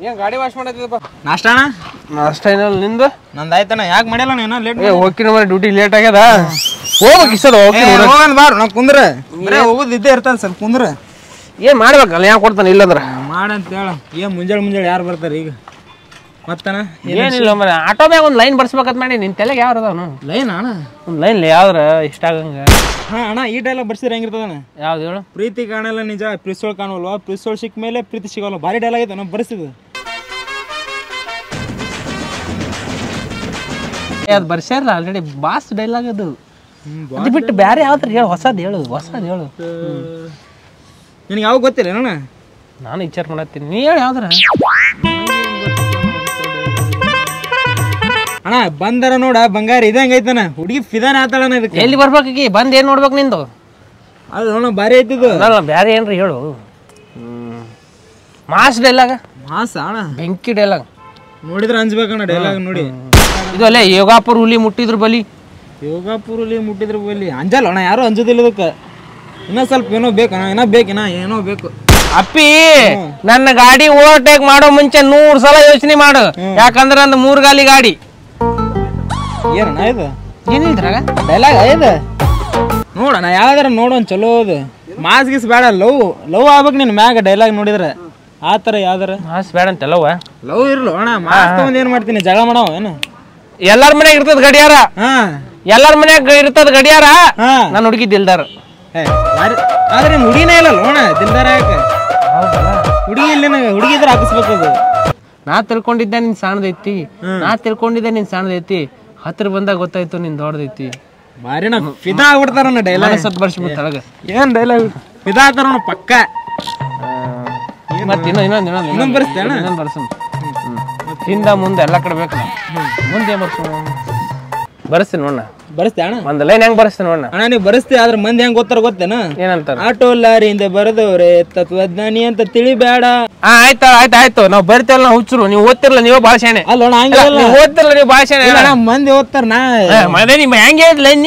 ಏನ್ ಗಾಡಿ ವಾಶ್ ಮಾಡತ್ತಿದಪ್ಪ? ನಾಷ್ಟ ಅಣ್ಣ? ನಾಷ್ಟ ಏನಿಲ್ಲ, ನಿಂದು? ನಂದಾಯ್ತಣ್ಣ. ಯಾಕೆ ಮಾಡಿಲ್ಲ ನೀನು ಲೇಟ್? ಹೋಗ್ತೀನಿ ಮರ, ಡ್ಯೂಟಿ ಲೇಟ್ ಆಗ್ಯದ. ಹೋಗ್ಬೇಕು ಇಷ್ಟದ ಹೋಗೋಣ ಬಾರ. ನಾವು ಕುಂದ್ರ ಬರೇ ಹೋಗುದು ಇದ್ದೇ ಇರ್ತಾನೆ. ಸ್ವಲ್ಪ ಕುಂದ್ರ ಏನ್ ಮಾಡ್ಬೇಕಲ್ಲ, ಯಾಕೆ ಕೊಡ್ತಾನೆ ಇಲ್ಲಂದ್ರ ಮಾಡಂತ ಹೇಳ. ಏನ್ ಮುಂಜಾಳೆ ಯಾರು ಬರ್ತಾರೆ ಈಗ? ಮತ್ತಣ್ಣ ಏನಿಲ್ಲ ಮರ, ಆಟೋ ಮ್ಯಾಗ ಒಂದು ಲೈನ್ ಬರ್ಸ್ಬೇಕಂತ ಮಾಡಿ. ನಿನ್ ತಲೆಗೆ ಯಾವ್ದು ಅದಾವನು ಲೈನ್ ಅಣ್ಣ? ಒಂದು ಲೈನ್ ಯಾವ್ದ್ರ ಇಷ್ಟ ಆಗಂಗ. ಹಾ ಅಣ್ಣ, ಈ ಡೈಲಾಗ್ ಬರ್ಸಿದ್ರೆ ಹೆಂಗಿರ್ತದಣ್ಣ? ಯಾವ್ದು ಹೇಳು? ಪ್ರೀತಿ ಕಾಣಲ್ಲ ನಿಜ, ಪ್ರೀಸೋಳ್ ಕಾಣಲ್ವಾ, ಪ್ರೀಸೋಳ್ ಸಿಕ್ಕ ಮೇಲೆ ಪ್ರೀತಿ ಸಿಗಲ್ಲ. ಭಾರಿ ಡೈಲಾಗ್ ಐತೆ ನಾವು ಬರ್ಸಿದ್ದು. ಅದು ಬರ್ಸ್ಯಾರಲ್ಲ ಆಲ್ರೆಡಿ, ಬಾಸ್ ಡೈಲಾಗ್ ಅದು. ಅದು ಬಿಟ್ಟು ಬೇರೆ ಯಾವ್ದ್ರ ಹೇಳು, ಹೊಸದು ಹೇಳು. ನಿನಗೆ ಯಾವಾಗ ಗೊತ್ತಿಲ್ಲ ಅಣ್ಣ? ನಾನು ವಿಚಾರ ಮಾಡತ್ತೀನಿ, ನೀ ಹೇಳು ಯಾವ್ದ್ರ. ಅಣ್ಣ ಬಂದರ ನೋಡ ಬಂಗಾರ ಇದಂಗ ಐತನ, ಹುಡುಗಿ ಫಿದಾನ ಆತಾಳಣ್ಣ. ಇದಕ್ಕೆ ಎಲ್ಲಿ ಬರ್ಬೇಕಿ? ಬಂದ್ ಏನ್ ನೋಡ್ಬೇಕು ನಿಂದು? ಅದು ಅಣ್ಣ ಭಾರಿ ಐತಿದ್ದು. ಬೇರೆ ಏನ್ರಿ ಹೇಳು. ಮಾಸ್ ಡೈಲಾಗ, ಮಾಸ ಅಣ್ಣ, ಬೆಂಕಿ ಡೈಲಾಗ್. ನೋಡಿದ್ರೆ ಅಂಜ್ಬೇಕಣ್ಣ ಡೈಲಾಗ್ ನೋಡಿ. ಇದು ಅಲ್ಲೇ ಯೋಗಾಪುರ ಹುಲಿ ಮುಟ್ಟಿದ್ರು ಬಲಿ. ಯೋಗಾಪುರಲ್ಲಿ ಮುಟ್ಟಿದ್ರ ಬಲ್ಲಿ ಅಂಜಲ್ಲ ಅಣ್ಣ, ಯಾರು ಅಂಜೋದಿಲ್ಲ ಇದಕ್ಕೆ. ಇನ್ನೂ ಸ್ವಲ್ಪ ಏನೋ ಬೇಕಣ್ಣ, ಏನೋ ಬೇಕು. ಅಪ್ಪಿ, ನನ್ನ ಗಾಡಿ ಓವರ್ಟೇಕ್ ಮಾಡೋ ಮುಂಚೆ 100 ಸಲ ಯೋಚನೆ ಮಾಡು. ಯಾಕಂದ್ರೆ ನಂದು 3 ಗಾಲಿ ಗಾಡಿ. ಏನಣ್ಣ ಇದು? ಏನಿದ್ರಾಗ ಡೈಲಾಗ್ ಇದು ನೋಡಣ್ಣ, ಯಾವ್ದಾರ ನೋಡೋನ್ ಚಲೋ ಅದು. ಮಾಸ್ ಗೀಸ್ ಬೇಡ, ಲವ್ ಆಗ್ಬೇಕು ನಿನ್ ಮ್ಯಾಗ ಡೈಲಾಗ್ ನೋಡಿದ್ರೆ. ಆ ಥರ ಯಾವ್ದಾರ ಮಾಸ್ ಬೇಡ ಅಂತೆಲ್ಲವ. ಲವ್ ಇರ್ಲು ಅಣ್ಣ, ಮಾಸ್ ತಗೊಂಡ್ ಏನ್ ಮಾಡ್ತೀನಿ, ಜಗಳ ಮಾಡವ ಏನು? ಎಲ್ಲಾರ ಮನ್ಯಾಗ ಇರ್ತದ ಗಡಿಯಾರ. ಎಲ್ಲಾರ ಮನ್ಯಾಗ ಇರ್ತದ ಗಡಿಯಾರ. ನಾನು ಹುಡುಗಿ ದಿಲ್ದಾರ. ಆದ್ರೆ ನಿಮ್ ಹುಡುಗಿನೇ ಇಲ್ಲ ಅಣ್ಣ, ದಿಲ್ದಾರ ಯಾಕೆ? ಹುಡುಗಿ ಇಲ್ಲ, ಹುಡುಗಿ ಇದ್ರೆ ಹಾಕಿಸ್ಬೇಕು ಅದು. ನಾ ತಿಳ್ಕೊಂಡಿದ್ದೆ ನಿನ್ ಸಣ್ಣದೈತಿ. ಹತ್ರ ಬಂದಾಗ ಗೊತ್ತಾಯ್ತು ನಿನ್ ದೊಡ್ಡದೈತಿ. ಬಾರಿನ ಫಿದಾ ಆಗ್ಬಿಡ್ತಾರಣ್ಣ ಡೈಲಾಗ್. ಸತ್ ಬರ್ಸ್ಬಿಡ್ತಾಳಗ. ಏನ್ ಡೈಲಾಗ್ ಫಿದಾ ಆಗ್ತಾರಣ್ಣ ಪಕ್ಕ. ಮತ್ತೆ ಇನ್ನೊಂದು ಬರ್ಸ್ತೇಣ? ಬರ್ಸು. ಹಿಂದ ಮುಂದೆ ಎಲ್ಲ ಕಡೆ ಬೇಕು. ಮುಂದೆ ಬರ್ಸ್ತೀನಿ ನೋಡ. ಬರ್ಸ್ತೇ ಅಣ್ಣ? ಒಂದ್ ಲೈನ್ ಹೆಂಗ್ ಬರ್ಸ್ತೀನಿ ನೋಡ ಅಣ್ಣ. ನೀವು ಬರ್ಸ್ತೇ, ಆದ್ರೆ ಮಂದಿ ಹೆಂಗ್ ಗೊತ್ತಾರ ಗೊತ್ತೇನ? ಏನಂತಾರ? ಆಟೋ ಲಾರಿಯಿಂದ ಬರದವ್ರೆ ತತ್ವಜ್ಞಾನಿ ಅಂತ ತಿಳಿಬೇಡ. ಆಯ್ತು ನಾವ್ ಬರ್ತೇವಲ್ಲ, ನಾವು ಹುಚ್ಚರು. ನೀವು ಓದ್ತಿರ್ಲ, ನೀವು ಭಾಳ ಶಾಣೆ. ಅಲ್ಲ ಹಂಗಿಲ್ಲ, ಓದ್ತಿರ್ಲ, ನೀವು ಭಾಳ ಶಾಣೆ. ಮಂದಿ ಓದ್ತಾರ. ನಾ ಮನೆ ನಿಮ್ ಹೆಂಗ್ ಹೇಳಿದ್ ಲೈನ್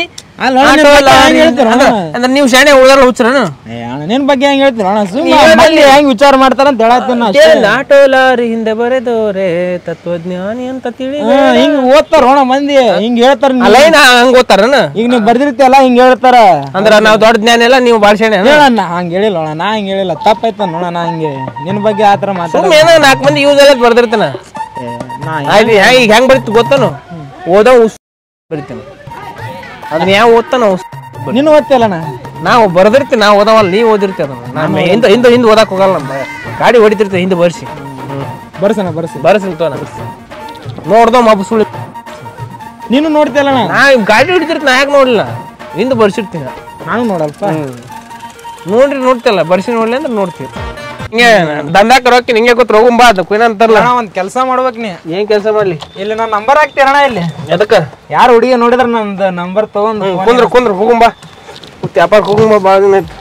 ಅಂದ್ರೆ ನೀವು ಶಾಣೆ ಉಳ್ದಾರ ಹುಚ್ಚರನು? ನಿನ್ ಬಗ್ಗೆ ಹೆಂಗ್ ಹೇಳ್ತೀರ ಅಣ್ಣ? ಸುಮ್ಮನೆ ಹೆಂಗ್ ವಿಚಾರ ಮಾಡ್ತಾರ ಅಂತ ಹೇಳತ್ತೀನಿ. ಆಟೋ ಲಾರಿ ಹಿಂದೆ ಬರೆದೋರೆ ತತ್ವಜ್ಞಾನಿ ಅಂತ ತಿಳಿ ಹಿಂಗ್ ಓದ್ತಾರ ಅಣ್ಣ ಮಂದಿ, ಹಿಂಗ್ ಹೇಳ್ತಾರ. ಲೈನ್ ಹಂಗ ಓದ್ತಾರನ? ಈಗ ನೀವು ಬರ್ದಿರ್ತಿಯಲ್ಲ ಹಿಂಗ್ ಹೇಳ್ತಾರ. ಅಂದ್ರ ನಾವ್ ದೊಡ್ಡ ಜ್ಞಾನ ಎಲ್ಲ, ನೀವು ಭಾಳ ಶಾಣೆ. ಹೇಳಣ್ಣ, ಹಂಗ ಹೇಳಿಲ್ಲ ಅಣ್ಣ, ನಾ ಹಿಂಗ್ ಹೇಳಿಲ್ಲ, ತಪ್ಪಾಯ್ತ ನೋಡ. ನಾ ಹಿಂಗೆ ನಿನ್ ಬಗ್ಗೆ ಆತರ ಮಾತಾಡ. ಏನೋ 4 ಮಂದಿ ಯೂಸ್ ಎಲ್ಲ ಬರ್ದಿರ್ತಾನ. ಈಗ ಹೆಂಗ್ ಬರೀತು ಗೊತ್ತನು? ಓದೋ ಬರಿತಾನ. ಅದನ್ನ ಯಾವ ಓದ್ತಾನ ನೀನು ಓದ್ತಿಯಲ್ಲಣ್ಣ? ನಾವು ಬರ್ದಿರ್ತೀವಿ, ನಾವು ಓದವಲ್ಲ, ನೀವು ಓದಿರ್ತೀವಿ. ಅದನ್ನ ನಾನು ಹಿಂದೆ ಓದಕ್ ಹೋಗಲ್ಲ. ನಮ್ಮ ಗಾಡಿ ಹೊಡಿತಿರ್ತೀವಿ ಹಿಂದೆ ಬರ್ಸಿ. ಬರ್ಸಿಲ್ತವ ನೋಡ್ದೋ ಮಬ್ಬ ಸುಳಿ. ನೀನು ನೋಡ್ತಿಯಲ್ಲಣ್ಣ? ನಾ ಗಾಡಿ ಹೊಡಿತಿರ್ತೀನಿ, ನಾ ಯಾಕೆ ನೋಡ್ಲಿಲ್ಲ? ಹಿಂದೆ ಬರ್ಸಿರ್ತೀನಿ. ನಾನು ನೋಡಲ್ಪ. ನೋಡ್ತಿಯಲ್ಲ, ಬರ್ಸಿ ನೋಡ್ಲಿ ಅಂದ್ರೆ ನೋಡ್ತೀವಿ. ಹಿಂಗೆ ದಂದಾಕ ರೊಕ್ಕಿ ನಿಂಗೆ ಗೊತ್ತ ಹೋಗುಂಬಾ ಅದು ಅಂತಾರಲ್ಲ. ಒಂದ್ ಕೆಲಸ ಮಾಡ್ಬೇಕ್ ನೀ. ಏನ್ ಕೆಲಸ ಮಾಡ್ಲಿ? ಇಲ್ಲಿ ನಾನು ನಂಬರ್ ಹಾಕ್ತೀರಣ್ಣ. ಇಲ್ಲಿ ಎದಕ್ಕ? ಯಾರು ಹುಡುಗಿ ನೋಡಿದ್ರ ನಂದು ನಂಬರ್ ತಗೊಂಡು ಕುಂದ್ರ ಹೋಗುಂಬಾ. ವ್ಯಾಪಾರ ಹೋಗುಂಬಾ. ಭಾಳ ದಿನ ಆಯ್ತು.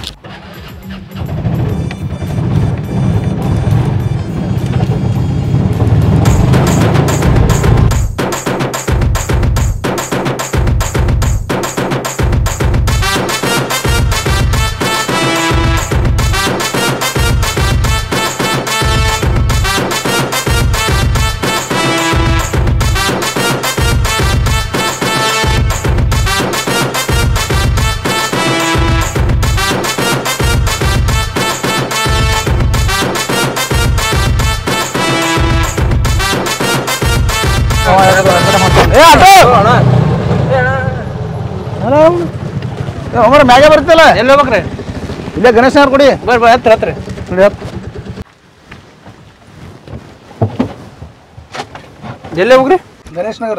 ಮ್ಯಾಗ ಬರ್ತಿಲ್ಲ, ಎಲ್ಲಿ ಹೋಗ್ಬೇಕ್ರಿ? ಇಲ್ಲೇ ಗಣೇಶ ಅವ್ರ ಕೊಡಿ. ಹತ್ರ ಎಲ್ಲಿ ಹೋಗ್ರಿ? ಗಣೇಶ್ ನಗರ.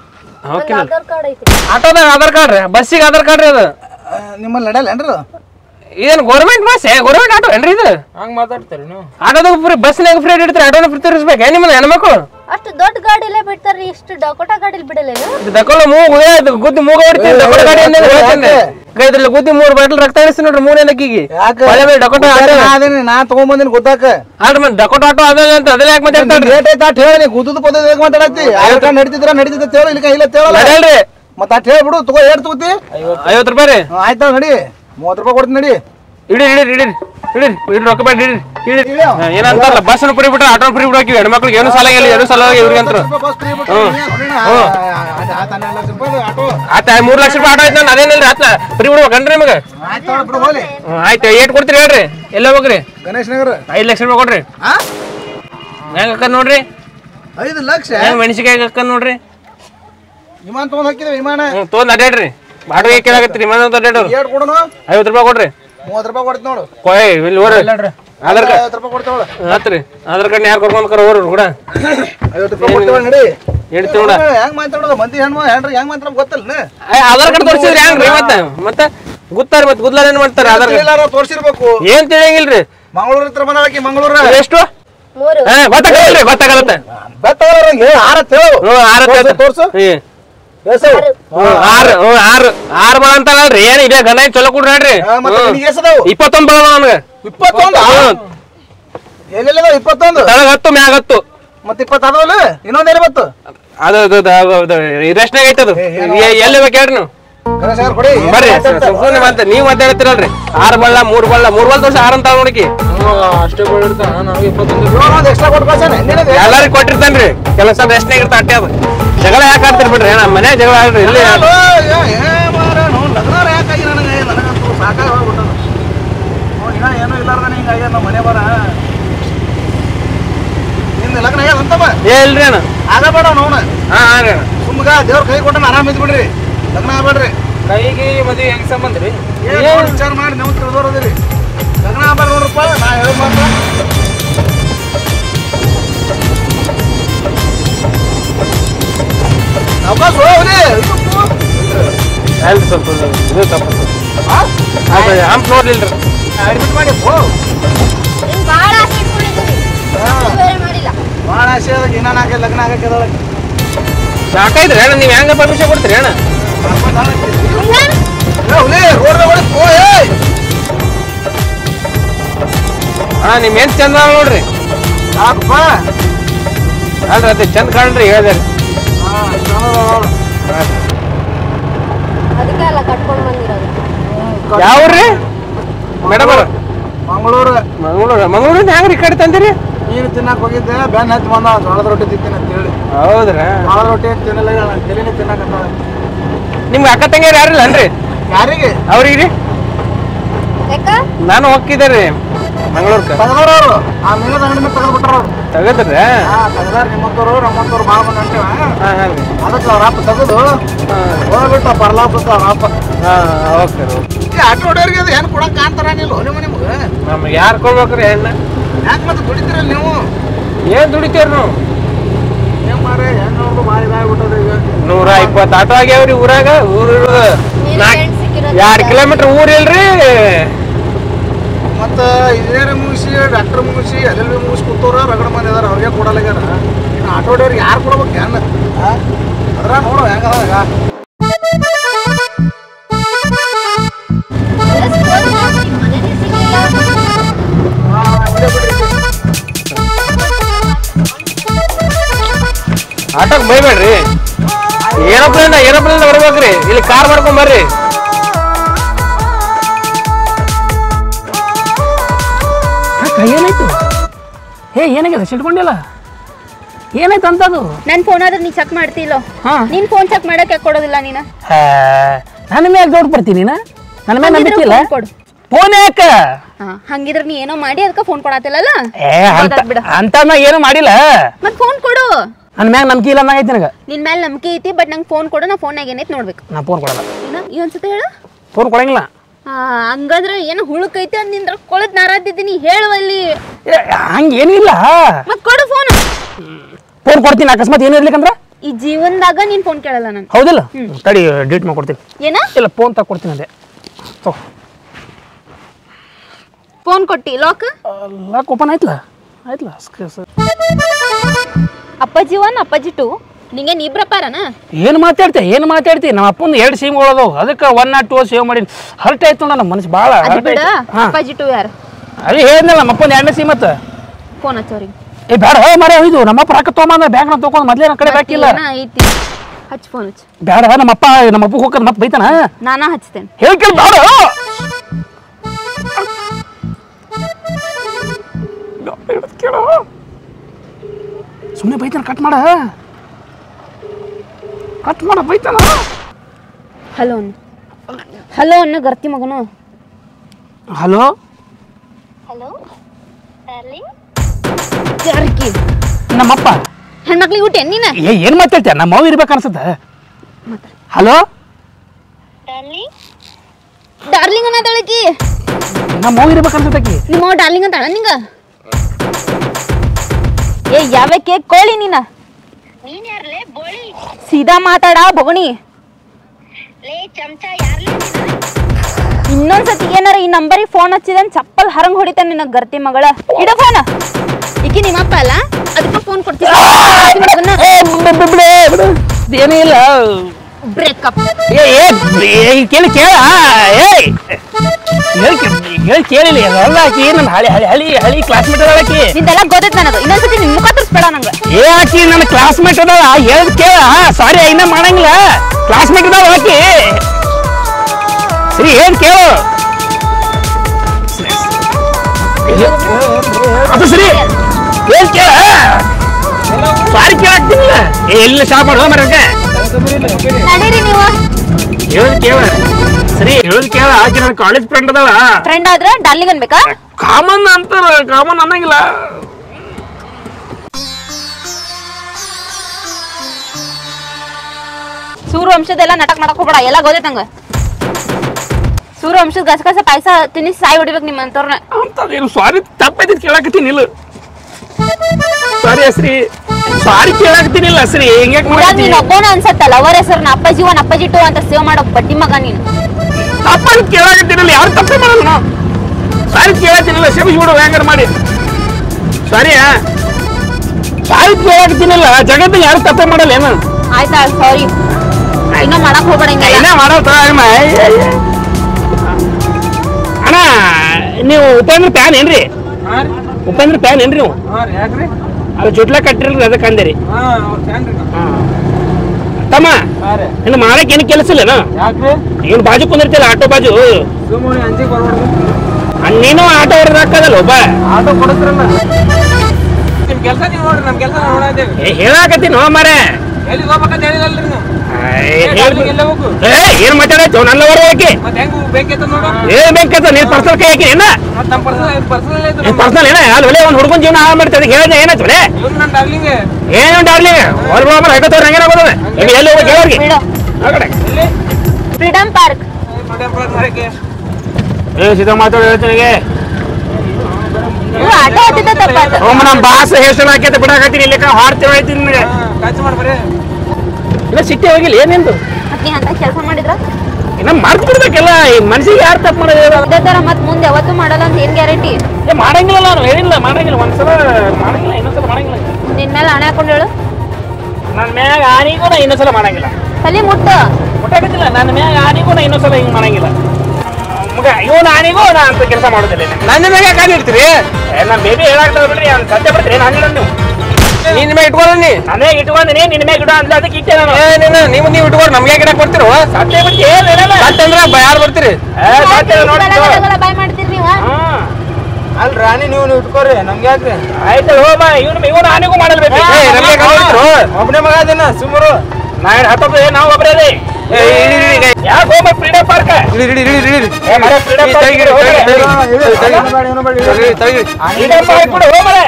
ಆಟೋದಾಗ ಆಧಾರ್ ಕಾರ್ಡ್ ರೀ, ಬಸ್ಸಿಗೆ ಆಧಾರ್ ಕಾರ್ಡ್ ರೀ. ಅದು ನಿಮ್ಮಲ್ಲಿ ನಡೆಯಲ್ಲ ಇದೇನು ಗೌರ್ಮೆಂಟ್ ಬಸ್? ಗೌರ್ಮೆಂಟ್ ಆಟೋ ಏನ್ರಿ ಇದು? ಹಂಗ ಮಾತಾಡ್ತಾರೆ ನೀವು? ಆಟೋದಾಗ ಫ್ರೀ, ಬಸ್ನಾಗ ಫ್ರೀ ಇಡ್ತಾರೆ, ಆಟೋನ ಫ್ರೀ ತೋರಿಸ್ಬೇಕು ನಿಮ್ಮನ್ನ ಹೆಣ್ಮಕ್ಳು? ಅಷ್ಟು ದೊಡ್ಡ ಗಾಡಿಲೇ ಬಿಡ್ತಾರ್ರಿ, ಇಷ್ಟು ಡಕೋಟಾ ಗಾಡಿಲಿ ಬಿಡಲೇನು? ದಕೋಲ ಗುದ್ದಿ ಮೂಗ ಹೊಡಿತೀನಿ. ಡಕೋಟಾ ಗಾಡಿ ಇದ್ರಲ್ಲಿ ಗುದ್ದಿ 3 ಬಾಟಲ್ ರಕ್ತ ಇಳಿಸ್ತೀನಿ ನೋಡ್ರಿ. 3 ಏನಕ್ಕಿಗೆ ಡಕೋಟಾ ನಾ ತಗೊಂಡ್ಬಂದಿನಿ ಗೊತ್ತಾಕ. ಡಕೋಟಾ ಆಟೋ ಅದ ಅಂತ ಅದೆಲ್ಲ ಯಾಕೆ ಮಾತಾಡ್ತಾರೆ? ರೇಟ್ ಐತ ಅಟ್ ಹೇಳಿ, ಗುದ್ದದ ಪದ ಮಾತಾಡತ್ತಿ. ನಡೀತಿದ್ರ ಹೇಳಿ, ಇಲ್ಲ ಇಲ್ಲ ಹೇಳ್ರಿ. ಮತ್ತ ಅಟ್ ಹೇಳ್ಬಿಡು. ತಗೋ, ಏಟ್ ತಗೋತಿ? 50 ರೂಪಾಯಿ ರೀ. ಆಯ್ತಾ, ನಡಿ. 30 ರೂಪಾಯಿ ಕೊಡ್ತೀನಿ ನಡಿ. ಇಡಿ ರೊಕ್ಕ ಬೇಡ ಇಡಿ ಏನಂತಾರಲ್ಲ ಬಸ್ ಫ್ರೀ ಬಿಟ್ರೆ ಆಟೋ ಫ್ರೀ ಬಿಡಾಕಿ ಹೆಣ್ಮಕ್ಳಿಗೆ ಏನು ಸಾಲ ಇಲ್ಲ ಏನು ಸಾಲ ಇವ್ರಿಗಂತ ಆತ 3 ಲಕ್ಷ ರೂಪಾಯಿ ಆಟೋ ಐತೆ ನಾನು ಅದೇನಿಲ್ರಿ ಆತ ಫ್ರೀ ಬಿಡ್ಬೇಕನ್ರಿ ನಿಮಗೆ ಆಯ್ತು ಏಟ್ ಕೊಡ್ತೀರಿ ಹೇಳ್ರಿ ಎಲ್ಲ ಹೋಗ್ರಿ ಗಣೇಶ್ ನಗರ 5 ಲಕ್ಷ ರೂಪಾಯಿ ಕೊಡ್ರಿ ಹೆಂಗ ಅಕ್ಕ ನೋಡ್ರಿ 5 ಲಕ್ಷ ಹೆಂಗ್ ಮೆಣಸಿಕಾಯಿ ಅಕ್ಕ ನೋಡ್ರಿ ವಿಮಾನ ತಗೊಂಡ್ ಹಾಕಿದ್ವಿ ವಿಮಾನ ತೊಗೊಂಡ್ ಅಡ್ಯಾಡ್ರಿ ಬಾಡಿಗೆ ಕೇಳಾಕತ್ರಿ ವಿಮಾನ ಅಡ್ಯಾಡೋರು 50 ರೂಪಾಯಿ ಕೊಡ್ರಿ 30 ರೂಪಾಯಿ ಕೊಡ್ತಿ ನೋಡು ಕೊಯ್ ಇಲ್ಲಿ ಹೋಗ್ರಿ ಆಧಾರ್ ಕಾರ್ಡ್ 50 ರೂಪಾಯಿ ಕೊಡ್ತೇವಳ ಆತ್ರಿ ಆಧಾರ್ ಕಾರ್ಡ್ ಯಾರು ಕರ್ಕೊಂಡ್ ಹೋಗ್ರಿ ಕೂಡ 50 ರೂಪಾಯಿ ಕೊಡ್ತೇವಳ ನಡಿ ಹೇಳ್ತಿ ನೋಡ ಹೆಂಗ್ ಮಾತಾಡೋದು ಮಂದಿ ಹೆಣ್ರಿ ಹೆಂಗ್ ಮಾತಾಡೋದು ಗೊತ್ತಲ್ಲ ಆಧಾರ್ ಕಾರ್ಡ್ ತೋರಿಸಿದ್ರಿ ಹೆಂಗ್ರಿ ಮತ್ತೆ ಗೊತ್ತಾರ ಮತ್ತೆ ಗುದ್ಲಾರ ಏನ್ ಮಾಡ್ತಾರ ಆಧಾರ್ ಕಾರ್ಡ್ ತೋರಿಸಿರ್ಬೇಕು ಏನ್ ತಿಳಿಯಂಗಿಲ್ರಿ ಮಂಗಳೂರು ಹತ್ರ ಬಂದಾಕಿ ಮಂಗಳೂರು ಎಷ್ಟು ಗೊತ್ತಾಗಲ್ರಿ ಗೊತ್ತಾಗತ್ತೆ ತೋರ್ಸು ಆರು ಬಳ ಅಂತಲ್ರಿ ಏನ್ ಇದೆ ಗಣ ಚಲೋ ಕೊಡ್ರಿ ಹೇಳ್ರಿ 21 ಬಳ ನನ್ಗ 21 ಎಲ್ಲಿಲ್ಲ 21 ತಳಗ 10 ಮ್ಯಾಗ 10 ಮತ್ತೆ 20 ಅದವಲ್ಲ ಇನ್ನೊಂದ್ ಎಲ್ಲಿ ಬತ್ತು ಅದು ರೆಸ್ಟ್ನಾಗ ಐತದು ಎಲ್ಲಿ ಬೇಕು ಹೇಳ್ರಿ ನೀವು ಬರ್ರಿ ಸುಮ್ಮನೆ ಮತ್ತೆ ನೀವ್ ಮಾತಾಡ್ತಿರಲ್ರಿ 6 ಬಳ್ಳ 3 ಬಳ್ಳ ತೋರ್ಸ 6 ಅಂತ ನೋಡಿಕಿ ಅಷ್ಟೇ ಬೀಳ್ತಾನ ನನಗೆ 21 ಎಕ್ಸ್ಟ್ರಾ ಕೊಟ್ಟು ಎಲ್ಲಾರಿಗೂ ಕೊಟ್ಟಿರ್ತಾನ್ರಿ ಕೆಲಸ ರೆಸ್ಟ್ನಾಗ ಇರ್ತಾ ಅಟ್ಟೆ ಅದು ಜಗಳ ಯಾಕೆ ಆಡ್ತಿರ್ ಬಿಡ್ರಿ ನಮ್ಮ ಮನೆ ಜಗಳ ಆಡ್ರಿ ಇಲ್ಲಿ ಲಗ್ನ ಯಾಕಾಗಿ ನನಗೆ ನನಗಂತೂ ಸಾಕಾಗಿ ಹೋಗ್ಬಿಟ್ಟದು ಏನೂ ಇಲ್ಲಾರ್ದಾನೆ ಹಿಂಗಾಗಿ ನಮ್ಮ ಮನೆ ಬರ ನಿಂದ ಲಗ್ನ ಅಂತಮ್ಮ ಇಲ್ರಿ ಅಣ್ಣ ಆಗಬೇಡ ನೋಣ ಹಾ ರೀ ಸುಮ್ಗ ದೇವ್ರ ಕೈ ಕೊಟ್ಟ ಆರಾಮ್ ಇದ್ಬಿಡ್ರಿ ಲಗ್ನ ಆಗ್ಬೇಡ್ರಿ ಕೈಗೆ ಮದುವೆ ಹೆಂಗ್ ಸಂಬಂಧ ರೀ ವಿಚಾರ ಮಾಡಿ ನೀವು ತಿಳಿದೋರದಿರಿ ಲಗ್ನ ಆಗ್ಬಾರ್ದು ನೋಡ್ರಪ್ಪ ನಾ ಹೇಳ ಮಾತ್ರ ಅವಕಾಶ ಹೋಗ್ರಿ ಅಲ್ರಿ ಸ್ವಲ್ಪ ಇದು ತಪ್ಪು ಹಂಪ್ ನೋಡ್ಲಿಲ್ರಿ ಅಡ್ಮಿಟ್ ಮಾಡಿ ಭಾಳ ಆಸೆ ಇಟ್ಕೊಂಡಿದ್ದೀವಿ ಬೇರೆ ಮಾಡಿಲ್ಲ ಭಾಳ ಆಸೆ ಅದಾಗ ಇನ್ನೂ ನಾಲ್ಕು ಲಗ್ನ ಆಗಕ್ಕೆ ಅದೊಳಗೆ ಸಾಕೈತ್ರಿ ಅಣ್ಣ ನೀವ್ ಹೆಂಗ ಪರ್ಮಿಷನ್ ಕೊಡ್ತೀರಿ ಅಣ್ಣ ಅಣ್ಣ ನಿಮ್ ಏನ್ ಚಂದ ನೋಡ್ರಿ ಯಾಕಪ್ಪ ಅಲ್ರಿ ಅದೇ ಚಂದ ಕಾಣ್ರಿ ಹೇಳ್ದೆ ಅದಕ್ಕೆ ಅಲ್ಲ ಕಟ್ಕೊಂಡು ಬಂದಿರೋದು ಯಾವ್ರಿ ಮೇಡಮ್ ಅವ್ರ ಮಂಗಳೂರಿಂದ ಹೆಂಗ್ರಿ ಈ ಕಡೆ ತಂದಿರಿ ನೀನು ತಿನ್ನಕ್ ಹೋಗಿದ್ದೆ ಬೆನ್ನ ಹತ್ತಿ ಬಂದ ಜೋಳದ ರೊಟ್ಟಿ ತಿಂತೀನಿ ಅಂತ ಹೇಳಿ ಹೌದ್ರಾ ಜೋಳದ ರೊಟ್ಟಿ ಅಂತ ತಿನ್ನಲ್ಲ ತಲೆನೇ ತಿನ್ನಕಂತ ನಿಮ್ಗೆ ಅಕ್ಕ ತಂಗಿಯರು ಯಾರಿಲ್ಲ ಅನ್ರಿ ಯಾರಿಗೆ ಅವ್ರಿಗೆ ಯಾಕ ನಾನು ಹೋಗಿದ್ದೆ ರೀ ಮಂಗಳೂರ್ಕ ತಗದವ್ರವ್ರು ಆ ಮೀನದ ಅಂಗಡಿ ಮೇಲೆ ತೆಗೆದ್ಬಿಟ್ರ ಅವ್ರು ತೆಗದ್ರಿ ತೆಗದಾರ ನಿಮ್ಮಂತವ್ರು ನಮ್ಮಂತವ್ರು ಭಾಳ ಮಂದಿ ಅಂಟೇವ ಅದಕ್ಕೆ ಅವ್ರ ಅಪ್ಪ ತೆಗೆದು ಹೋಗ್ಬಿಟ್ಟ ಪರ್ಲಾಪತ್ತ ಅವ್ರ ಅಪ್ಪ ಓಕೆ ಆಟೋ ಹೊಡೆಯವ್ರಿಗೆ ಅದು ಹೆಣ್ಣು ಕೊಡಕ್ ಕಾಣ್ತಾರ ನೀವು ನಿಮ್ಗೆ ನಮ್ಗೆ ಯಾರು ಕೊಡ್ಬೇಕ್ರಿ ಹೆಣ್ಣ ಯಾಕೆ ಮತ್ತೆ ದುಡಿತೀರಲ್ಲ ನೀವು ಏನ್ ದುಡಿತೀವ್ರಿ ನಾವು ಏನ್ ಮಾರೇ ಹೆಣ್ಣು ನೋಡ್ದು ಭಾಳ ಇದಾಗ್ಬಿಟ್ಟದ ಈಗ 120 ಆಟೋ ಆಗ್ಯಾವ್ರಿ ಊರಾಗ ಊರು 2 ಕಿಲೋಮೀಟರ್ ಊರ್ ಇಲ್ರಿ ಮತ್ತು ಇಂಜಿನಿಯರಿಂಗ್ ಮುಗಿಸಿ ಡಾಕ್ಟರ್ ಮುಗಿಸಿ LLB ಮುಗಿಸಿ ಕೂತವ್ರ ರಗಡ ಮಂದಿ ಅದಾರ ಅವ್ರಿಗೆ ಕೊಡಲ್ಲಾಗ್ಯಾರ ಇನ್ನು ಆಟೋ ಹೊಡೆಯವ್ರಿಗೆ ಯಾರು ಕೊಡ್ಬೇಕು ಹೆಣ್ಣು ಅದ್ರ ನೋಡು ಹೆಂಗದ ಆಟೋಕ್ ಬೈಬೇಡ್ರಿ ಏರೋಪ್ಲೇನ್ ಬರ್ಬೇಕ್ರಿ ಇಲ್ಲಿ ಕಾರ್ ಮಾಡ್ಕೊಂಡ್ ಬರ್ರಿ ಏನಾಯ್ತು ಏನಾಗಿದೆ ಸಿಟ್ಕೊಂಡಿಲ್ಲ ಏನಾಯ್ತು ಅಂತದು ನನ್ ಫೋನ್ ಆದ್ರೆ ನೀ ಚೆಕ್ ಮಾಡ್ತಿಲ್ಲ ನಿನ್ ಫೋನ್ ಚೆಕ್ ಮಾಡಕ್ ಯಾಕೆ ಕೊಡೋದಿಲ್ಲ ನೀನು ನನ್ನ ಮೇಲೆ ದೊಡ್ಡ ಬರ್ತೀನಿ ನೀನ ನನ್ನ ಮೇಲೆ ನಂಬಿಕಿಲ್ಲ ಕೊಡು ಫೋನ್ ಯಾಕ ಹಂಗಿದ್ರೆ ನೀ ಏನೋ ಮಾಡಿ ಅದಕ್ಕೆ ಫೋನ್ ಕೊಡತ್ತಿಲ್ಲಲ್ಲ ಅಂತ ಏನು ಮಾಡಿಲ್ಲ ಮತ್ ಫೋನ್ ಕೊಡು ನನ್ನ ಮ್ಯಾಗ ನಂಬಿಕೆ ಇಲ್ಲ ಅನ್ನಂಗೈತಿ ನನಗೆ ನಿನ್ ಮೇಲೆ ನಂಬಿಕೆ ಐತಿ ಬಟ್ ನಂಗೆ ಫೋನ್ ಕೊಡು ನಾ ಫೋನ್ನಾಗ ಏನೈತಿ ನೋಡ್ಬೇಕು ನಾ ಫೋನ್ ಕೊಡಲ್ಲ ಈ ಒಂದ್ಸತಿ ಹೇಳು ಫೋನ್ ಕೊಡಂಗಿಲ್ಲ ಹಂಗಾದ್ರೆ ಏನೋ ಹುಳುಕೈತಿ ಅಂತ ನಿಂದ್ರ ಕೊಳದ್ ನಾರಾದಿದ್ದೀನಿ ಹೇಳುವಲ್ಲಿ ಹಂಗೇನಿಲ್ಲ ಮತ್ ಕೊಡು ಫೋನ್ ಫೋನ್ ಕೊಡ್ತೀನಿ ಅಕಸ್ಮಾತ್ ಏನು ಇರ್ಲಿಕ್ಕಂದ್ರ ಈ ಜೀವನದಾಗ ನೀನ್ ಫೋನ್ ಕೇಳಲ್ಲ ನಾನು ಹೌದಿಲ್ಲ ತಡಿ ಡೇಟ್ ಮಾಡ್ಕೊಡ್ತೀನಿ ಏನ ಇಲ್ಲ ಫೋನ್ ತಗೊಡ್ತೀನಿ ಅದೇ ಫೋನ್ ಕೊಟ್ಟಿ ಲಾಕ್ ಲಾಕ್ ಓಪನ್ ಆಯ್ತಲ್ಲ ಅಪ್ಪಾಜಿ 1 ಅಪ್ಪಾಜಿ 2 ನಿಂಗೆ ಇಬ್ರಪ್ಪಾರನ ಏನು ಮಾತಾಡ್ತಿ ನಮ್ಮ ಅಪ್ಪನ 2 ಸಿಮ್ಗಳದು ಅದಕ್ಕೆ 1 or 2 ಸೇವ್ ಮಾಡಿ ಹರ್ಟ್ ಆಯ್ತು ನೋಡ ನಮ್ಮ ಮನಸ್ಸು ಭಾಳ ಬಿಡ ಅಪ್ಪಾಜಿ 2 ಯಾರು ಅದೇ ಹೇಳಿದ್ನಲ್ಲ ನಮ್ಮ ಅಪ್ಪನ 2ನೇ ಸಿಮ್ ಮತ್ತ ಫೋನ್ ಹಚ್ಚೋರಿಗೆ ಬೇಡ ಮರ ಇದು ನಮ್ಮಪ್ಪ ರೊಕ್ಕ ತೊಗೊಂಬಂದ ಬ್ಯಾಂಕ್ನ ತೊಗೊಂಡು ಮೊದ್ಲೇ ನನ್ನ ಕಡೆ ಬ್ಯಾಕಿಲ್ಲ ಐತಿ ಹಚ್ಚ ಫೋನ್ ಹಚ್ಚ ಬೇಡ ನಮ್ಮಪ್ಪ ಹೋಗೋದು ಮತ್ತೆ ಬೈತಾನ ನಾನಾ ಹಚ್ತೇನೆ ಹೇಳ್ಕೇಳಿ ಬೇಡ ಬೈತಾನ ಕಟ್ ಮಾಡ ಬೈತಾನ. ಹಲೋ ಹಲೋ ಅನ್ನ ಗರ್ತಿ ಮಗನು. ಹಲೋ ಯಾರಕಿ ನಮ್ಮಪ್ಪ. ಹೆಣ್ಮಕ್ಳಿಗೆ ಊಟ ನೀನ ಏನ್ ಮಾತಾಡ್ತೀಯ? ನಮ್ಮ ಮಾವು ಇರ್ಬೇಕು ಅನ್ಸುತ್ತೆ. ಹಲೋ ಡಾರ್ಲಿಂಗ್ ಅನ್ನತಾಳಕಿ. ನಮ್ಮ ಮಾವು ಇರ್ಬೇಕು ಅನ್ಸುತ್ತಕಿ. ನಿಮ್ಮ ಡಾರ್ಲಿಂಗ್ ಅಂತಾಳ ನಿಂಗ? ಏ ಯಾವಕ್ಕೆ ಕೋಳಿ ನೀನ? ಸೀದಾ ಮಾತಾಡ ಬೊಗಣಿ. ಇನ್ನೊಂದ್ಸತಿ ಏನಾರ ಈ ನಂಬರಿಗೆ ಫೋನ್ ಹಚ್ಚಿದ ಚಪ್ಪಲ್ ಹರಂಗ್ ಹೊಡಿತಾನೆ ನಿನ್ನ ಗರ್ತಿ ಮಗಳ. ಇಡ ಫೋನ್. ಈಕಿ ನಿಮ್ಮಪ್ಪ ಅಲ್ಲ, ಅದಕ್ಕೆ ಫೋನ್ ಕೊಡ್ತೀನಿ. ಏನೂ ಇಲ್ಲ. ಬ್ರೇಕಪ್. ಕೇಳಿ ಕೇಳಿಲ್ಲ. ಎಲ್ಲ ಆಕಿ ನನ್ನ ಹಳಿ ಕ್ಲಾಸ್ಮೇಟ್ ಅದಾಳ ಆಕಿ. ನಿಂದೆಲ್ಲ ಗೊತ್ತೈತೆ ನನಗೆ. ಇನ್ನೊಂದ್ಸತಿ ನಿನ್ ಮುಖ ತೋರಿಸ್ಬೇಡ ನಂಗೆ. ಆಕಿ ನನ್ನ ಕ್ಲಾಸ್ಮೇಟ್ ಅದಾಳ. ಹೇಳ್ದ್ ಕೇಳ. ಸಾರಿ ಇನ್ನ ಮಾಡಂಗಿಲ್ಲ. ಕ್ಲಾಸ್ಮೇಟ್ ಅದಾಳ ಆಕಿ. ಸರಿ ಹೇಳ್ ಕೇಳು. ಅದು ಸರಿ ಹೇಳ್ ಕೇಳ. ಸಾರಿ ಕೇಳಾಕ್ತಿಲ್ಲ. ಎಲ್ಲಿ ಶಾಪ್ ಮಾಡುವ ಮರಕ್ಕೆ ನಡೀರಿ ನೀವು. ಹೇಳದ್ ಕೇಳ. ಸರಿ ಹೇಳದ್ ಕೇಳ. ಆಕಿ ನನ್ನ ಕಾಲೇಜ್ ಫ್ರೆಂಡ್ ಅದಾಳ. ಫ್ರೆಂಡ್ ಆದ್ರೆ ಡಾರ್ಲಿಂಗ್ ಅನ್ಬೇಕಾ? ಕಾಮನ್ ಅಂತಾರ. ಕಾಮನ್ ಅನ್ನಂಗಿಲ್ಲ. ಸೂರ್ಯವಂಶದೆಲ್ಲ ನಾಟಕ ಮಾಡಕ್ ಹೋಗ್ಬೇಡ. ಎಲ್ಲ ಗೊತ್ತೈತೆ ನಂಗೆ. ಸೂರ್ಯವಂಶದ ಗಸಗಸ ಪಾಯಸ ತಿನ್ನಿಸಿ ಸಾಯಿ ಹೊಡಿಬೇಕು ನಿಮ್ಮ ಅಂತವ್ರನ್ನ. ಅಂತದೇನು ಸಾರಿ ತಪ್ಪೈತಿ ಕೇಳಾಕತ್ತೀನಿ. ಇಲ್ಲ ಸಾರಿ ಹೆಸ್ರಿ. ಸಾರಿ ಕೇಳಾಕತ್ತೀನಿಲ್ಲ ಹೆಸ್ರಿ. ಹಿಂಗ್ಯಾಕ್ ನೀನ್ ಒಬ್ಬನ ಅನ್ಸತ್ತಲ್ಲ ಅವರ ಹೆಸರನ್ನ ಅಪ್ಪಾಜಿ ಒನ್ ಅಪ್ಪಾಜಿ ಟು ಅಂತ ಸೇವ್ ಮಾಡೋ ಬಡ್ಡಿ ಮಗ ನೀನು. ತಪ್ಪಲ್ಲಿ ಕೇಳಾಕತ್ತೀನಿಲ್ಲ. ಯಾರು ತಪ್ಪೇ ಮಾಡಲ್ಲ ನಾವು. ಸಾರಿ ಕೇಳಾಕತ್ತೀನಿಲ್ಲ. ಸೇವಿಸಿ ಬಿಡು ಹ್ಯಾಂಗಾರ ಮಾಡಿ. ಸಾರಿ ಸಾರಿ ಕೇಳಾಕತ್ತೀನಿಲ್ಲ. ಜಗತ್ತಿಗೆ ಯಾರು ತಪ್ಪೇ ಮಾಡಲ್ಲ ಏನು? ಆಯ್ತಾ ಸಾರಿ. ಇನ್ನೂ ಮಾಡಕ್ ಹೋಗ್ಬೇಡ. ಏನ ಮಾಡೋ ಅಣ್ಣ ನೀವು ಉಪೇಂದ್ರ ಫ್ಯಾನ್ ಏನ್ರಿ? ಉಪೇಂದ್ರ ಫ್ಯಾನ್ ಏನ್ರಿ ನೀವು? ಅದು ಜುಟ್ಲ ಕಟ್ಟಿರಲ್ರಿ ಅದಕ್ಕೆ ಅಂದೇರಿ. ತಮ್ಮ ಇನ್ನು ಮಾಡಕ್ ಏನು ಕೆಲಸ ಇಲ್ಲನ? ಏನು ಬಾಜು ಕುಂದಿರ್ತಿಲ್ಲ ಆಟೋ ಬಾಜು. ನೀನು ಆಟೋ ಹೊಡೆದ್ ಹಾಕದಲ್ಲ ಒಬ್ಬ. ಆಟೋ ಕೊಡಿಸ್ರಲ್ಲ ನಿಮ್ ಕೆಲಸ ನೀವು ನೋಡ್ರಿ. ನಮ್ ಕೆಲಸ ನೋಡಾದೇವಿ. ಹೇಳಾಕತ್ತೀನಿ ನೋ ಮಾರೆ. ಎಲ್ಲಿ ಹೋಗ್ಬೇಕಂತ ಹೇಳಿದಲ್ರಿ ನೀವು. ಏನ್ ಮಾತಾಡಾಯ್ತು ನನ್ನ ಹೊರಗೆ? ಮತ್ತೆ ಹೆಂಗ್ ಬೇಕೈತ ನೋಡು. ಏನ್ ಬೇಕಂತ ನೀನ್ ಪರ್ಸನಲ್ ಕೈ ಹಾಕಿ ಏನ? ನಮ್ಮ ಪರ್ಸನಲ್ ಐತೆ. ಪರ್ಸನಲ್ ಏನ? ಅಲ್ಲಿ ಒಳ್ಳೆ ಒಂದ್ ಹುಡುಗನ್ ಜೀವನ ಹಾಳು ಮಾಡ್ತದೆ. ಹೇಳಿದ್ರೆ ಏನಾಯ್ತು ಒಳ್ಳೆ? ಇವ್ರು ನನ್ನ ಡಾರ್ಲಿಂಗ್. ಏನು ಡಾರ್ಲಿಂಗ್? ಹೊರಗೆ ಐಕತ್ತವ್ರು ಹಂಗೇನ ಆಗೋದವೆ. ಈಗ ಎಲ್ಲಿ ಹೋಗ್ಬೇಕು ಹೇಳೋರ್ಗೆ? ಎಲ್ಲಿ? Freedom park. ಸೀದಾ ಮಾತಾಡೋ ಹೇಳ್ತೀನಿ. ಆಟೋ ಹತ್ತಿದ್ದ ತಪ್ಪಾಯ್ತು. ನಮ್ಮ ಬಾಸ್ ಹೆಸರು ಹಾಕೈತೆ ಬಿಡಾಕತ್ತೀನಿ. ಇಲ್ಲಿ ಹಾಡ್ತೇವೆ ಆಯ್ತು ನಿನಗೆ. ಕಾಚು ಮಾಡ್ಬಾರೆ. ಇಲ್ಲ ಸಿಟ್ಟಿ ಹೋಗಿಲ್ಲ ಏನೆಂದು ನೀ ಅಂತ ಕೆಲಸ ಮಾಡಿದ್ರ ಇನ್ನ ಮರ್ತು ಬಿಡ್ಬೇಕಲ್ಲ. ಈ ಮನ್ಸಿಗೆ ಯಾರು ತಪ್ಪು ಮಾಡೋದು? ಇದೇ ತರ ಮತ್ ಮುಂದೆ ಯಾವತ್ತೂ ಮಾಡಲ್ಲ ಅಂತ ಏನ್ ಗ್ಯಾರಂಟಿ? ಮಾಡಂಗಿಲ್ಲ. ನಾನು ಹೇಳಿಲ್ಲ ಮಾಡಂಗಿಲ್ಲ. ಒಂದ್ಸಲ ಮಾಡಂಗಿಲ್ಲ, ಇನ್ನೊಂದ್ಸಲ ಮಾಡಂಗಿಲ್ಲ. ನಿನ್ ಮೇಲೆ ಹಣ ಹಾಕೊಂಡು ಹೇಳು. ನನ್ನ ಮ್ಯಾಗ ಆನಿಗೂ ನಾ ಇನ್ನೊಂದ್ಸಲ ಮಾಡಂಗಿಲ್ಲ. ತಲೆ ಮುಟ್ಟು. ಮುಟ್ಟಾಗತ್ತಿಲ್ಲ. ನನ್ನ ಮ್ಯಾಗ ಆನಿಗೂ ನಾ ಇನ್ನೊಂದ್ಸಲ ಹಿಂಗ್ ಮಾಡಂಗಿಲ್ಲ. ಮಗ ಇವನು ಆನಿಗೂ ನಾ ಅಂತ ಕೆಲಸ ಮಾಡೋದಿಲ್ಲ. ನನ್ನ ಮ್ಯಾಗ ಕಾಲಿಡ್ತೀರಿ. ನಮ್ಮ ಬೇಬಿ ಹೇಳಾಗ್ತದ ಬಿಡ್ರಿ. ಅವ್ನು ಸತ್ಯ ಬಿಡ್ತೀರಿ. ನಾನು ನೀವು ನಿನ್ ಮ್ಯಾಗ ಇಟ್ಕೊಳ್ಳಿ. ನಾನೇ ಇಟ್ಕೊಂಡಿನಿ. ನಿನ್ನ ಮ್ಯಾಗ ಇಡೋ ಅಂದ್ರೆ ಅದಕ್ಕೆ ಇಟ್ಟೆ ನಾನು. ನೀವು ಇಟ್ಕೊಂಡು ನಮ್ಗೆ ಗಿಡ ಕೊಡ್ತಿರೋ? ಸತ್ಯ ಬಿಟ್ಟು ಏನಿಲ್ಲ. ಅಂದ್ರೆ ಯಾರು ಬರ್ತೀರಿ? ಬಾಯ್ ಮಾಡ್ತೀರಿ ನೀವು. ಅಲ್ ರಾಣಿ ನೀವು ಇಟ್ಕೋರಿ. ನಮ್ಗೆ ಯಾಕ್ರಿ? ಆಯ್ತು ಹೋಮ. ಇವನು ಆನಿಗೂ ಮಾಡಲ್ಬೇಕು. ಒಬ್ಬನೇ ಮಗ ಅದೇನ ಸುಮಾರು. ನಾ ಹತ್ತೋದು ನಾವು ಒಬ್ಬರೇ. ಯಾಕೆ ಹೋಮ ಫ್ರೀಡಮ್ ಪಾರ್ಕ್? ಫ್ರೀಡಮ್ ಪಾರ್ಕ್ ಕೂಡ ಹೋಮರೆ.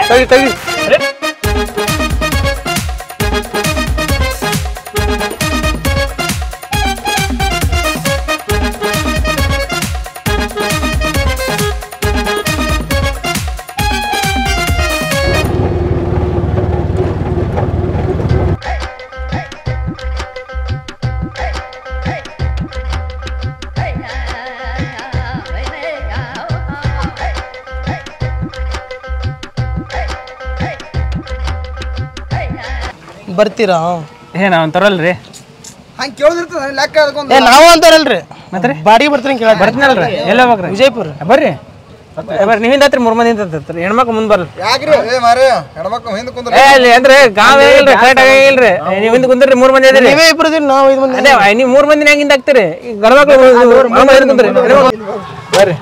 ಬರ್ತೀರಾ? ನಾವ್ ಅಂತಾರಲ್ರಿ. ಹಂಗೆ ಕೇಳಿದಿರ್ತದ ಲೆಕ್ಕ ಅದಕ್ಕೊಂದು. ನಾವು ಅಂತಾರಲ್ರಿ. ಮತ್ತೆ ಬಾಡಿಗೆ ಬರ್ತೀನಿ ಕೇಳ. ಬರ್ತೀನಲ್ರಿ. ಎಲ್ಲ ಹೋಗ್ರಿ? ವಿಜಯಪುರ. ಬರ್ರಿ ಬರ್ರಿ. ನೀವಿಂದ ಹತ್ರಿ 3 ಮಂದಿ ಅಂತ ಹೆಣ್ಮಕ್ಳು ಮುಂದ್ ಬರ್ರಿ. ಯಾಕ್ರಿ ಮಾರೇ ಹೆಣ್ಮಕ್ಳು ಹಿಂದೆ ಕುಂದ್ರ ಅಂದ್ರೆ ಗಾವ್ ಆಗಿಲ್ರಿ, ಕರೆಕ್ಟ್ ಆಗಿಲ್ರಿ. ನೀವ್ ಹಿಂದ್ ಕುಂದ್ರಿ 3 ಮಂದಿ ಅದಿರಿ. ನೀವೇ ಇಬ್ರು ಇದೀರಿ, ನಾವು 5 ಮಂದಿ. ಅದೇ ನೀವ್ 3 ಮಂದಿನ ಹೆಂಗಿಂದ ಹಾಕ್ತಿರಿ? ಗಣಮಕ್ಳು ಕುಂದ್ರಿ. ಬರ್ರಿ.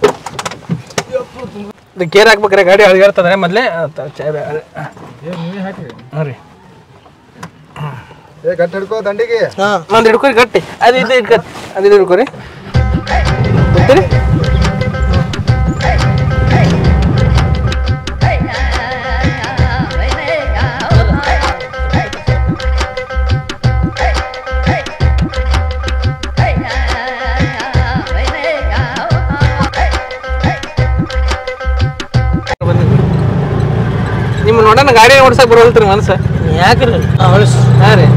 ಕೇರ್ ಹಾಕ್ಬೇಕ್ರೆ ಗಾಡಿ ಅಳ್ಗಾಡ್ತದ್ರೆ ಮೊದ್ಲೇ. ಹಾಂ ರೀ ಏ ಗಟ್ಟಿ ಹಿಡ್ಕೋ ದಂಡಿಗೆ ಒಂದು ಹಿಡ್ಕೊರಿ ಗಟ್ಟಿ ಅದು ಇದು ಹಿಡ್ಕೊರಿ ಗೊತ್ತೀರಿ ನಿಮ್ಮ ನೋಡೋಣ ಗಾಡಿ ಓಡ್ಸಕ್ ಬರೋಲ್ತ್ರಿ ಮನ್ಸ ಯಾಕ್ರಿ ಹಾಂ ರೀ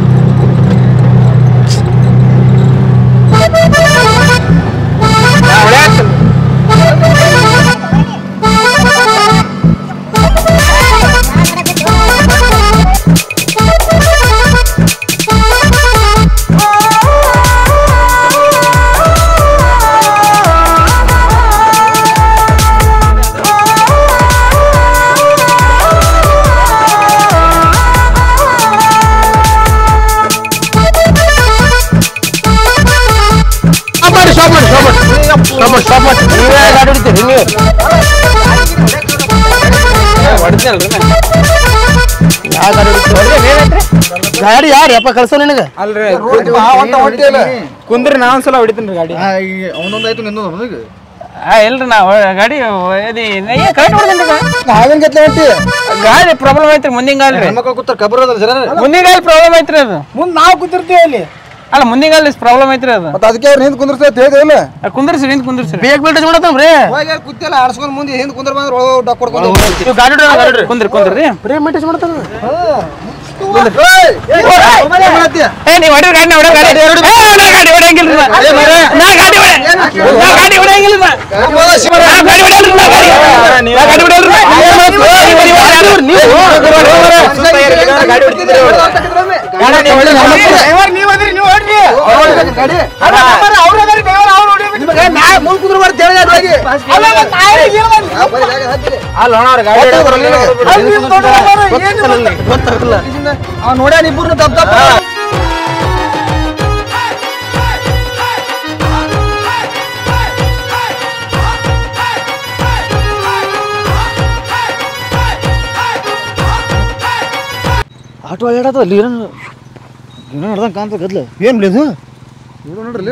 ಗಾಡಿ ಯಾರಪ್ಪ ಕಳ್ಸೋ ನಿನಗ ಅಲ್ರಿ ಕುಂದ್ರಿ ನಾ ಒಂದ್ಸಲ ಹೊಡಿತೀನಿ ಗಾಡಿ ಅವನೊಂದಾಯ್ತು ನಿನ್ನೊಂದು ಈಗ ಇಲ್ರಿ ನಾವು ಗಾಡಿ ಕರೆಕ್ಟ್ ಹೊಡ್ದೇನ್ರಿ ಹಾವೇನ್ ಗತ್ಲೆ ಹೊಂಟಿ ಗಾಡಿ ಪ್ರಾಬ್ಲಮ್ ಐತ್ರಿ ಮುಂದಿನ ಗಾಡಿ ಹೆಣ್ಮಕ್ಳು ಕೂತಾರ ಕಬರ್ ಅದಲ್ಲ ಜನ ಮುಂದಿನ ಗಾಡಿ ಪ್ರಾಬ್ಲಮ್ ಐತ್ರಿ ಅದು ಮುಂದ್ ನಾವು ಕೂತಿರ್ತೀವಿ ಅಲ್ಲಿ ಅಲ್ಲ ಮುಂದಿನ ಗಾಡಿ ಪ್ರಾಬ್ಲಮ್ ಐತ್ರಿ ಅದು ಮತ್ತೆ ಅದಕ್ಕೆ ಅವ್ರು ಹಿಂದ್ ಕುಂದ್ರಸ್ತೇವೆ ತಿಳಿದಿಲ್ಲ ಕುಂದ್ರಿಸಿ ನಿಂತ ಕುಂದ್ರಿಸಿ ಬೇಗ ಬಿಲ್ಟೇಜ್ ಮಾಡತ್ತಂಬ್ರಿ ಹೋಗಿ ಕುತ್ತಿಲ್ಲ ಆಡ್ಸ್ಕೊಂಡ್ ಮುಂದೆ ಹಿಂದ್ ಕುಂದ್ರ ಬಂದ್ರೆ ಡಕ್ ಕೊಡ್ಕೊಂಡು ಕುಂದ್ರಿ ಕುಂದ್ರಿ ಬರೇ ಮೇಂಟೇಜ್ ಮಾಡ್ತಾನ ನೀವು ಹೊಡಿ ಗಾಡಿ ಗಾಡಿ ಹೊಡೆಯಂಗಿಲ್ಲ ನಾ ಗಾಡಿ ಹೊಡೆಯಂಗಿಲ್ಲ ನೋಡ್ಯಾನ ಇಬ್ಬರು ತಪ್ಪ ಆಟೋ ಅಲ್ಲಾಡದ ಅಲ್ಲಿ ಏನೋ ನಡ್ದಂಗೆ ಕಾಣ್ತ ಗದ್ಲು ಏನು ಬಿಡಿದು ನೋಡ್ರಿ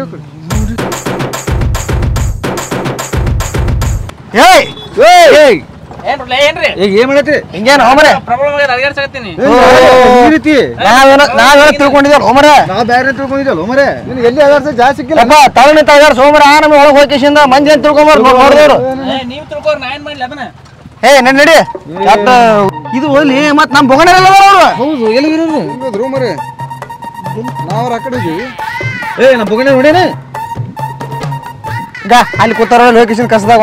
ಏನ್ರಿ ಈಗ ಏನ್ ಮಾಡೈತಿ ಹಿಂಗೇನು ಹೋಮರೆ ಪ್ರಾಬ್ಲಮ್ ಅಡ್ಗಾಡ್ಸಕತ್ತೀನಿ ಈ ರೀತಿ ನಾವೇನೋ ತಿಳ್ಕೊಂಡಿದ್ದೇವೆ ಹೋಮರೆ ನಾವು ಬೇರೆ ತಿಳ್ಕೊಂಡಿದ್ದಲ್ಲ ಮರೆ ನಿನ್ ಎಲ್ಲಿ ಅದಾರ್ಸ ಜಾಸ್ತಿ ಸಿಕ್ಕಿಲ್ಲ ತಗೊಂಡಿ ತಗಾರ ಸೋಮರ ನಮ್ಮ ಒಳಗೆ ಹೋಗಿಸಿಂದ ಮಂಜಿ ಅಂತ ತಿಳ್ಕೊಂಬರ್ ನೋಡಿದವ್ರು ನೀವು ತಿಳ್ಕೋರ್ ನಾ ಏನ್ ಮಾಡ್ಲಿ ಅದನ್ನ ನಡಿ ಇದು ಹೋಗ್ಲಿ ಮತ್ ನಮ್ ಬೊಗಣೆಲ್ಲ ಹೌದು ಎಲ್ಲಿ ರೂಮರೆ ನಾವು ಆ ಕಡೆ ಇದೀವಿ ನಮ್ಮ ಬೊಗಣೆ ನೋಡೇನ ಅಲ್ಲಿ ಕೂತಾರ ಲೊಕೇಶನ್ ಕಸದಾಗ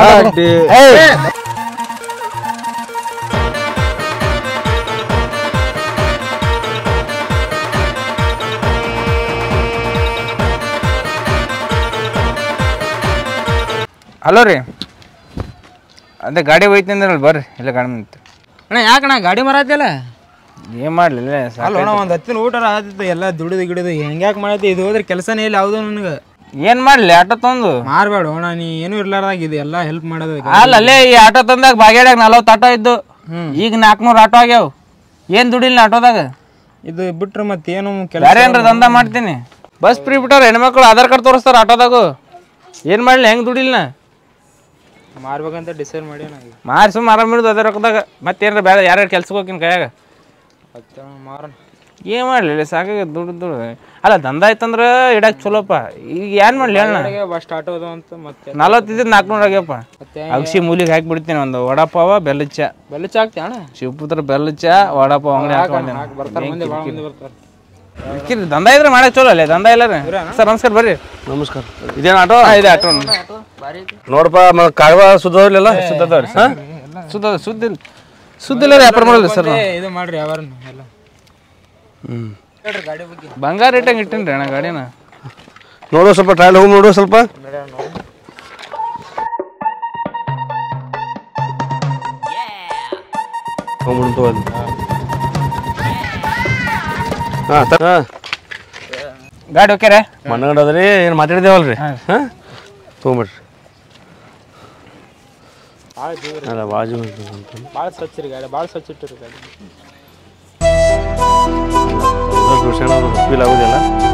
ಹಲೋ ರೀ ಅದೇ ಗಾಡಿ ಹೋಯ್ತೀನಿ ಅಂದ್ರಲ್ಲ ಬರ್ರಿ ಇಲ್ಲ ಗಾಡಿ ನಿಂತು ಅಣ್ಣ ಯಾಕಣ್ಣ ಗಾಡಿ ಮರತ್ತಿಲ್ಲ ಏನ್ ಮಾಡ್ಲಿಲ್ಲ ಅಲ್ಲ ಒಂದು ಹತ್ತಿನ ಊಟ ಆದಿತ್ತು ಎಲ್ಲ ದುಡಿದು ಗಿಡಿದು ಹೆಂಗ್ಯಾಕೆ ಮಾಡತ್ತಿ ಇದು ಹೋದ್ರೆ ಕೆಲಸನೇ ಇಲ್ಲ ಯಾವ್ದು ನನಗೆ ಏನ್ ಮಾಡ್ಲಿ ಆಟೋ ತಂದು ಮಾರ್ಬೇಡ ಅಣ್ಣ ನೀ ಏನು ಇರ್ಲಾರ್ದಾಗ ಇದು ಎಲ್ಲ ಹೆಲ್ಪ್ ಮಾಡೋದು ಅಲ್ಲ ಅಲ್ಲೇ ಈ ಆಟೋ ತಂದಾಗ ಬಾಗೇಡ್ಯಾಗ 40 ಆಟೋ ಇದ್ದು ಈಗ 400 ಆಟೋ ಆಗ್ಯಾವ ಏನ್ ದುಡಿಲ್ಲ ಆಟೋದಾಗ ಇದು ಬಿಟ್ರೆ ಮತ್ತೇನು ಬೇರೆ ಏನ್ರ ದಂಧ ಮಾಡ್ತೀನಿ ಬಸ್ ಫ್ರೀ ಬಿಟ್ಟಾರ ಹೆಣ್ಮಕ್ಳು ಆಧಾರ್ ಕಾರ್ಡ್ ತೋರಿಸ್ತಾರ ಆಟೋದಾಗು ಏನ್ ಮಾಡ್ಲಿ ಹೆಂಗ್ ದುಡಿಲ್ಲ ಮಾರ್ಬೇಕಂತ ಡಿಸೈಡ್ ಮಾಡಿ ಮಾರಿ ಸುಮ್ಮ ಆರಾಮಿಡುದು ಅದೇ ರೊಕ್ಕದಾಗ ಮತ್ತೇನ್ರ ಬೇರೆ ಯಾರ್ಯಾರು ಕೆಲ್ಸಕ್ಕೆ ಹೋಗಿನ ಕೈಯಾಗ ಮಾರೋಣ ಏನ್ ಮಾಡ್ಲಿ ಸಾಕಾಗ ದುಡ್ಡು ಅಲ್ಲ ದಂಧ ಆಯ್ತಂದ್ರ ಇಡಕ್ ಚಲೋಪ್ಪ ಈಗ ಏನ್ ಮಾಡ್ಲಿ ಅಣ್ಣ ಅಷ್ಟು ಆಟೋ ಅದಾವ ಅಂತ ಮತ್ತೆ 40 ಇದ್ದಿದ್ದು 400 ಆಗ್ಯಪ್ಪ ಅಗಸಿ ಮೂಲಿಗೆ ಹಾಕಿಬಿಡ್ತೀನಿ ಒಂದು ವಡಾಪಾವ ಬೆಲ್ಲದ ಚಾ ಬೆಲ್ಲ ಹಾಕ್ತಿ ಅಣ್ಣ ಶಿವಪುತ್ರ ಬೆಲ್ಲದ ಚಾ ವಡಾಪಾವ ಅಂಗಡಿ ಬರ್ತಾರೆ ಮುಂದೆ ಭಾಳ ಮಂದಿ ಬರ್ತಾರೆ ದಂಧ ಇದ್ರೆ ಮಾಡಕ್ ಚಲೋ ಅಲ್ಲೇ ದಂಧ ಇಲ್ಲ ಸರ್ ನಮಸ್ಕಾರ ಬರ್ರಿ ನಮಸ್ಕಾರ ಇದೇನು ಆಟೋ ಇದೆ ಆಟೋ ನೋಡಪ್ಪ ಕಾಗದ ಸುದ್ದವ್ರಲ್ಲ ಸುದ್ದದವ್ರಿ ಸುದ್ದಿಲ್ಲ ವ್ಯಾಪಾರ ಮಾಡಲ್ಲ ಸರ್ ಇದು ಮಾಡ್ರಿ ಯಾವಾರ ಎಲ್ಲ ಬಂಗಾರ ರೇಟಂಗೆ ಇಟ್ಟಿನ್ರಿ ಅಣ್ಣ ಗಾಡಿನ ನೋಡು ಸ್ವಲ್ಪ ಟ್ರಯಲ್ ಹೋಗಿ ನೋಡು ಸ್ವಲ್ಪ ಗಾಡಿ ಓಕೆ ರೇ ಮನಗಂಡದ್ರಿ ಏನು ಮಾತಾಡಿದೇವಲ್ರಿ ಹಾಂ ತೊಗೊಂಬಿಡ್ರಿ ಭಾಳ ಅಲ್ಲ ಬಾಜು ಭಾಳ ಸ್ವಚ್ಛ ರೀ ಗಾಡಿ ಭಾಳ ಸ್ವಚ್ಛ ಇಟ್ಟಿರಿ ಗಾಡಿ ಫೀಲ್ ಆಗೋದಿಲ್ಲ